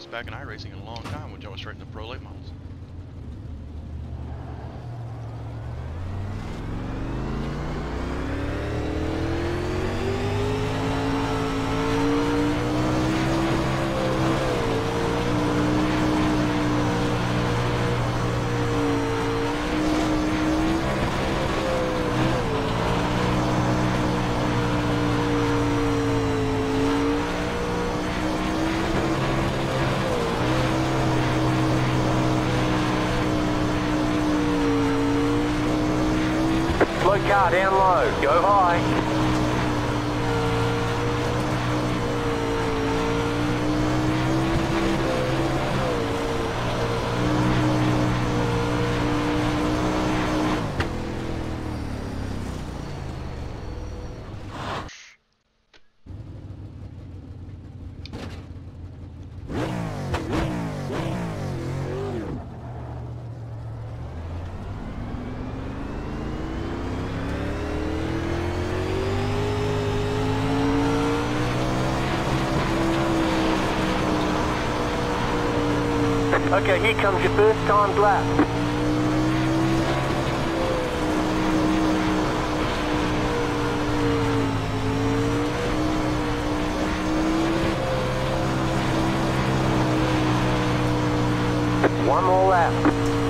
us back in iRacing in a long time, which I was straight in the pro late models. Car down low, go high. Okay, here comes your first timed lap. One more lap.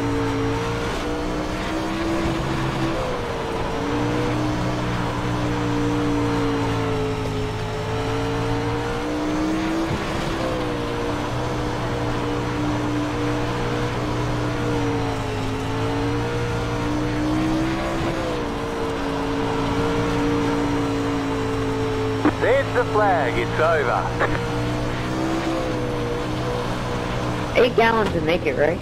There's the flag, it's over. 8 gallons would make it, right?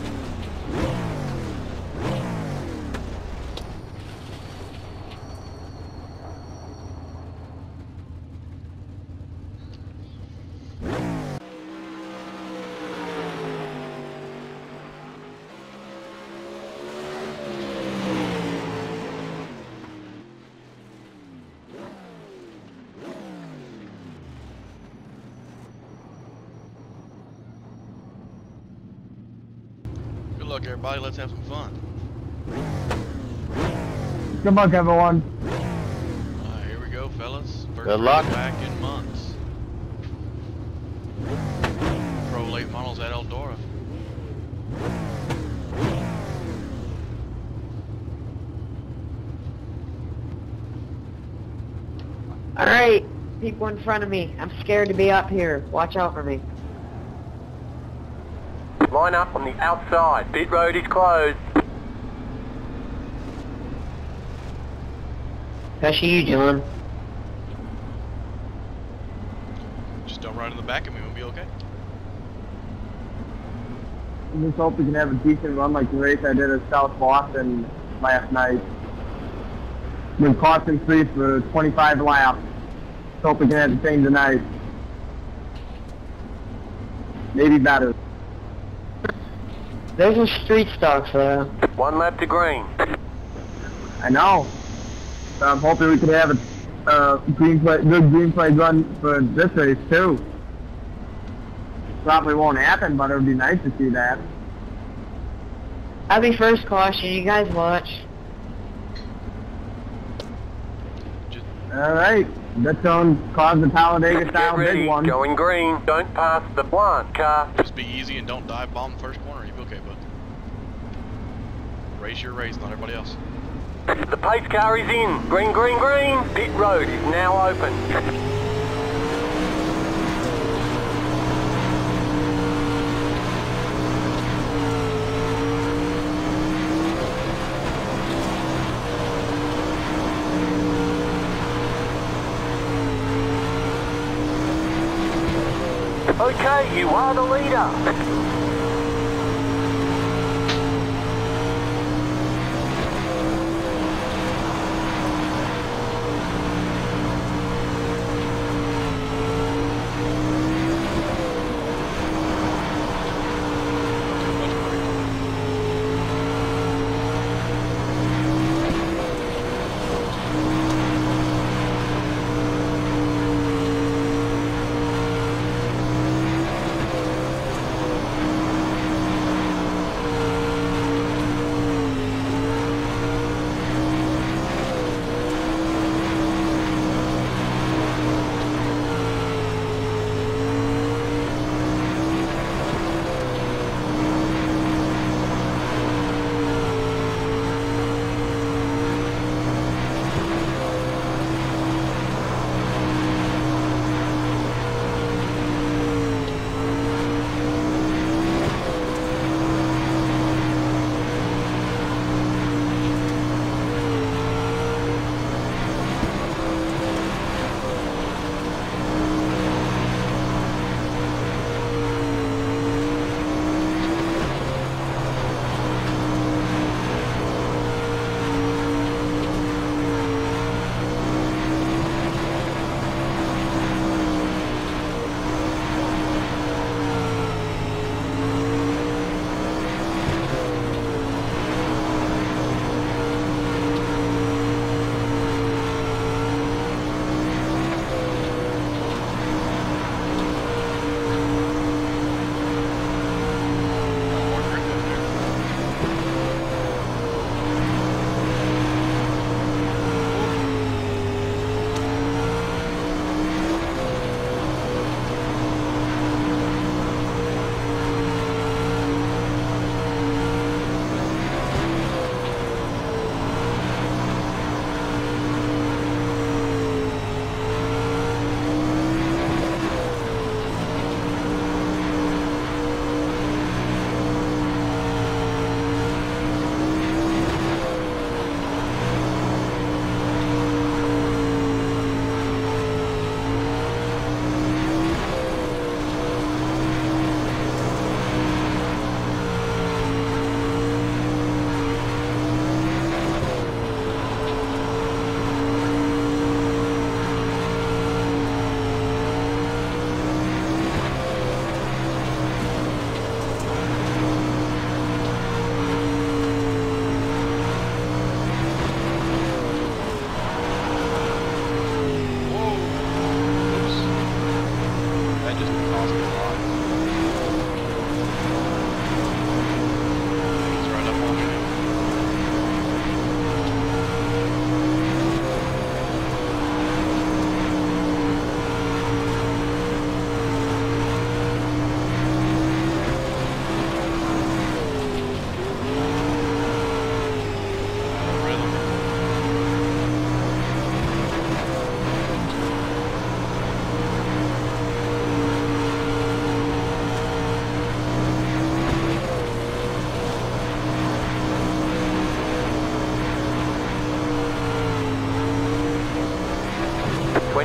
Good luck, everybody. Let's have some fun. Good luck, everyone. Alright, here we go, fellas. First Good luck. race back in months. Pro late models at Eldora. Alright, people in front of me. I'm scared to be up here. Watch out for me. Line up on the outside. Pit road is closed. Especially you, John. Just don't ride in the back of me, we'll be okay. I just hope we can have a decent run like the race I did at South Boston last night. Been caution free for 25 laps. Hope we can have the same tonight. Maybe better. There's a street stock there. One lap to green. I know. So I'm hoping we can have a good green flag run for this race too. Probably won't happen, but it would be nice to see that. I'll be first caution. You guys watch. Alright. This one caused the Talladega style Get ready. big one. Going green. Don't pass the blind car. Just be easy and don't dive bomb the first corner, you'll be okay, bud. Race your race, not everybody else. The pace car is in. Green, green, green. Pit road is now open. Okay, you are the leader.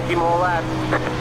20 more laps.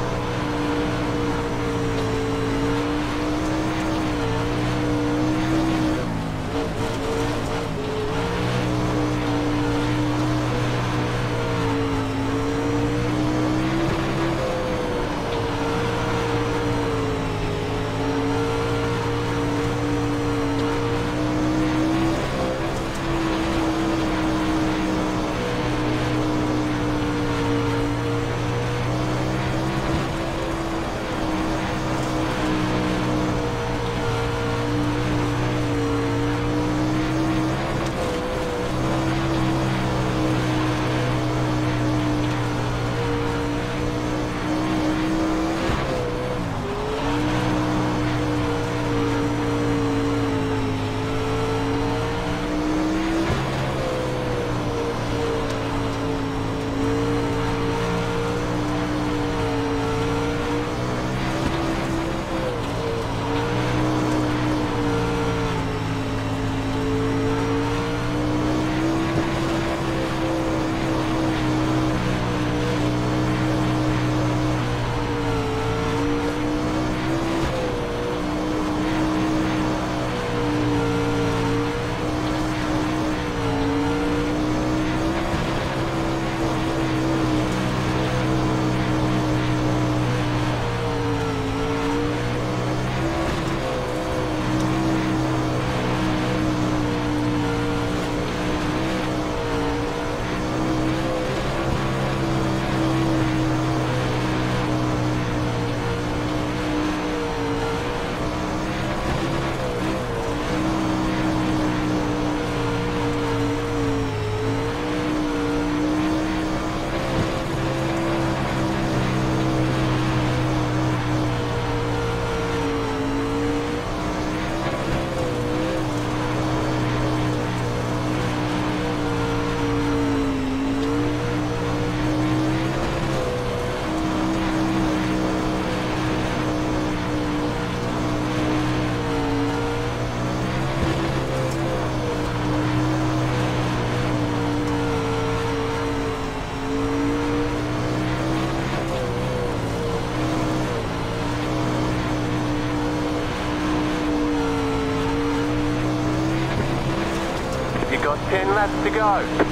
Got 10 laps to go.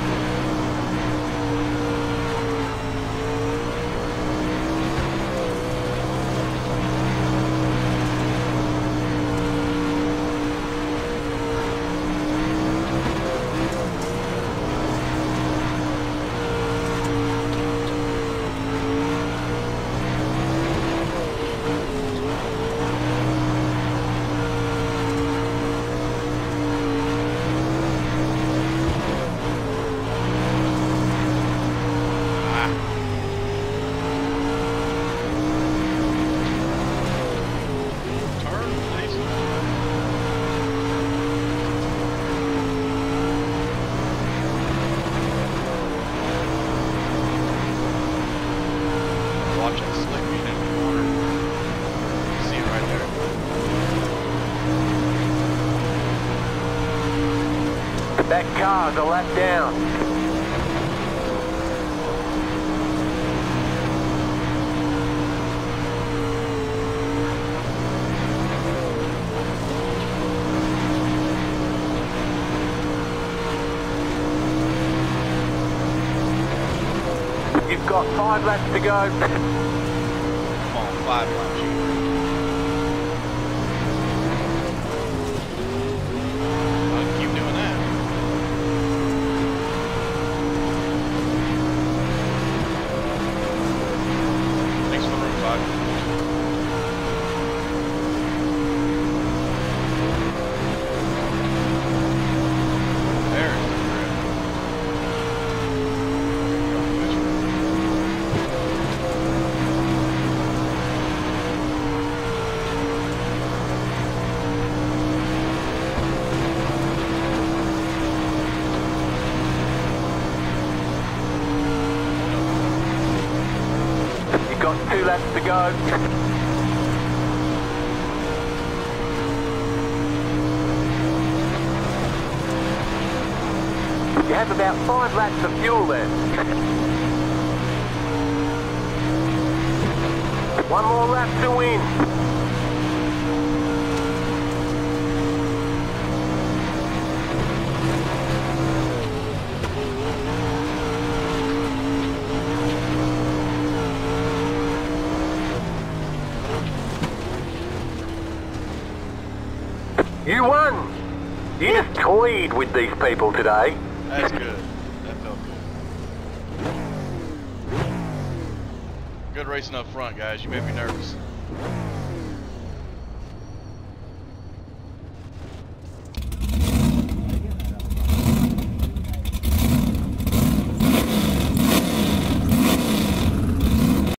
That car's a lap down. You've got 5 laps to go. Come on, 5 laps. Got 2 laps to go. You have about 5 laps of fuel left. One more lap to win. You won! You just toyed with these people today. That's good. That felt good. Good racing up front, guys. You made me nervous.